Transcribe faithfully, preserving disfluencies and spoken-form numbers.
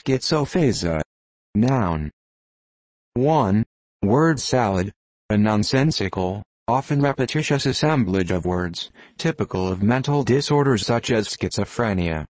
Schizophasia. Noun. one. Word salad. A nonsensical, often repetitious assemblage of words, typical of mental disorders such as schizophrenia.